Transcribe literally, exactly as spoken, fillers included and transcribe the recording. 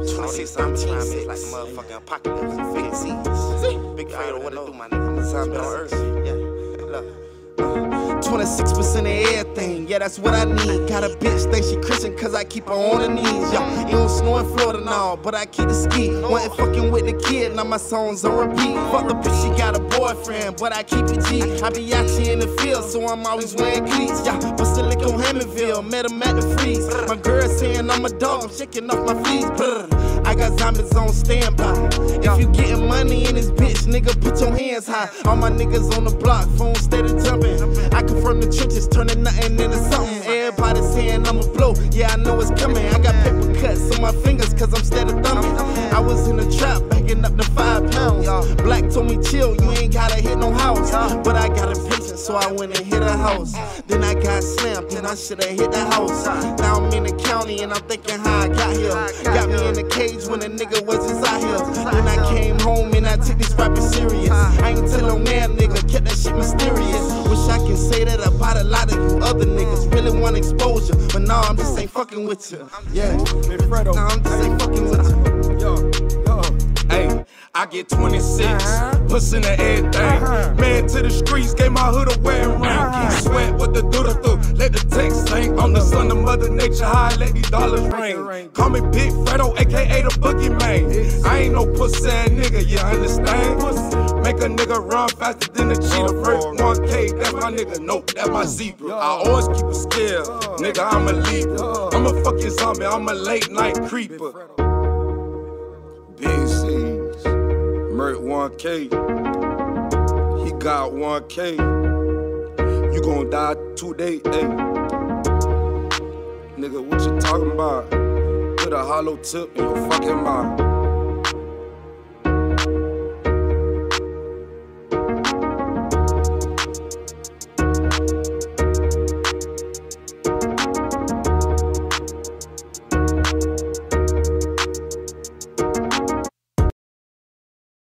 twenty-six, seventeen, six. Like the motherfucking apocalypse. Big seas. Big Fredo, what it do, my nigga? I'm a zombie on Earth. Yeah, look. twenty-six percent of everything, yeah, that's what I need. Got a bitch, think she Christian, cause I keep her on her knees. Yeah, it don't snow in Florida now, but I keep the ski. Wasn't fucking with the kid, now my songs on repeat. Fuck the bitch, she got a boyfriend, but I keep it G. I be out here in the field, so I'm always wearing cleats. Yeah, but still lick on Hammondville, met him at the freeze. My girl saying I'm a dog, I'm shaking off my fleas. I got zombies on standby. If you getting money in this bitch, nigga, put your hands high. All my niggas on the block, phone steady jumping. I come from the trenches, turning nothing into something. Everybody saying I'm a blow, yeah, I know it's coming. I got paper cuts on my fingers, cause I'm steady thumbing. I was in the trap, bagging up the five pounds. Black told me chill, you ain't gotta hit no house. But I got impatient, so I went and hit a house. Then I got slammed, then I should've hit the house. Now I'm in the county and I'm thinking how I got here. Got me in the cage when a nigga was just out here. Then I came home and I took this rapping serious. I ain't tell no man, nigga, kept that shit mysterious. Wish I can say that about a lot of you other niggas. Really want exposure, but nah, I'm just ain't fucking with you. Yeah, Fredo. Nah, I'm just ain't fucking with you. Yo, yo. Hey, I get twenty-six, uh-huh. Pussing to everything. Uh-huh. Man to the streets, gave my hood a wearing ring. Uh-huh. Keep sweat with the doodle-doo, let the text sing. I'm the son of Mother Nature, high, let these dollars ring. Call me Big Fredo, aka the boogeyman. I ain't no pussy ass nigga, you understand? Make a nigga run faster than a cheetah. Merk one K, that's my nigga, nope, that's my zebra. I always keep a scale, nigga, I'm a Libra. I'm a fucking zombie, I'm a late night creeper. Big C's, Merk one K, he got one K. You gon' die today, ayy. Nigga, what you talking about? Put a hollow tip in your fucking mouth.